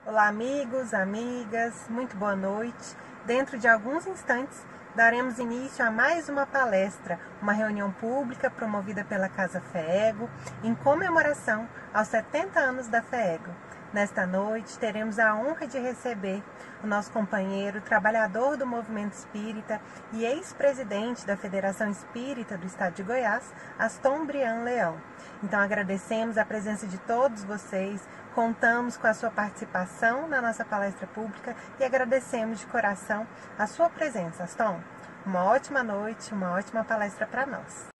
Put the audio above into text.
Olá, amigos, amigas, muito boa noite. Dentro de alguns instantes, daremos início a mais uma palestra, uma reunião pública promovida pela Casa FEEGO, em comemoração aos 70 anos da FEEGO. Nesta noite, teremos a honra de receber o nosso companheiro, trabalhador do movimento espírita e ex-presidente da Federação Espírita do Estado de Goiás, Aston Brian Leão. Então, agradecemos a presença de todos vocês, contamos com a sua participação na nossa palestra pública e agradecemos de coração a sua presença, Aston. Uma ótima noite, uma ótima palestra para nós.